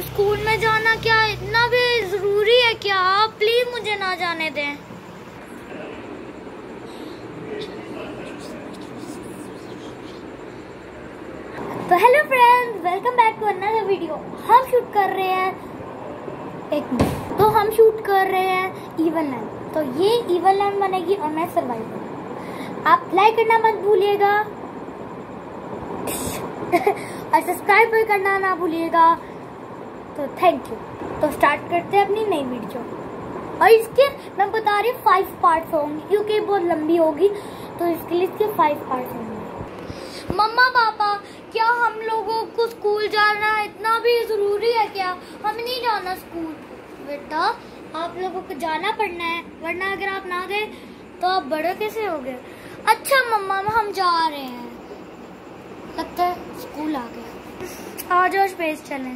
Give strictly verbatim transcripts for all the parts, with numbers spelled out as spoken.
School में जाना क्या इतना भी जरूरी है क्या? आप प्लीज मुझे ना जाने दें। तो hello friends, welcome back to another video. हम शूट कर रहे हैं एक तो हम शूट कर रहे हैं इवल लैंड। तो ये इवल लैंड बनेगी और मैं सर्वाइवल। आप लाइक करना मत भूलिएगा और सब्सक्राइब भी करना ना भूलिएगा। तो थैंक यू। तो स्टार्ट करते हैं अपनी नई वीडियो। और इसके मैं बता रही हूँ फाइव पार्ट्स होंगे क्योंकि बहुत लंबी होगी, तो इसके लिए इसके फाइव पार्ट्स होंगे। मम्मा पापा, क्या हम लोगों को स्कूल जाना इतना भी जरूरी है क्या? हम नहीं जाना स्कूल। बेटा, आप लोगों को जाना पड़ना है, वरना अगर आप ना गए तो आप बड़े कैसे हो गए? अच्छा मम्मा, हम जा रहे हैं। लगता है स्कूल आ गया। आ जाओ स्पेस चलें।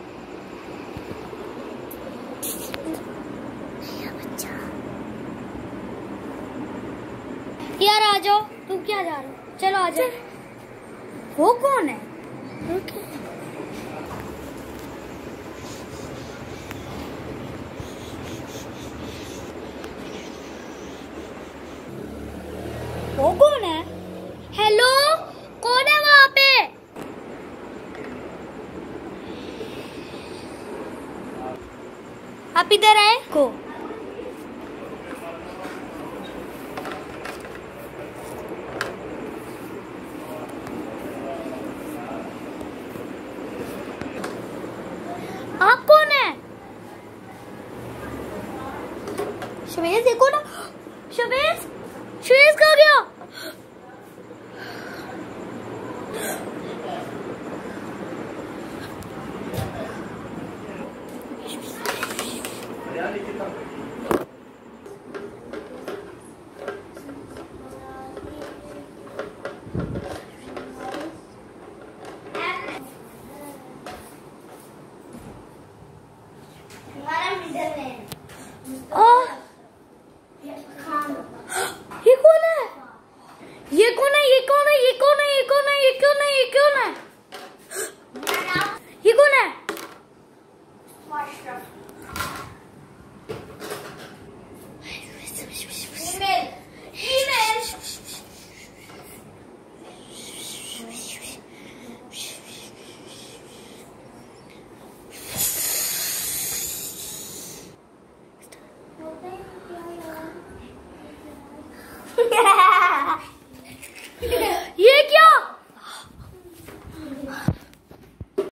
यार आ जाओ, तुम क्या जा रहे हो? चलो आ जाओ। वो कौन है? okay. वो कौन है? हेलो, कौन है वहाँ पे? आप इधर आए को। आप कौन है? शवेज देखो ना। शवेज, शवेज कहाँ गया? ये कौन है? ये कौन है? ये कौन है? ये कौन है? ये कौन है? ये कौन है? ये कौन है? ये कौन है? ये क्या?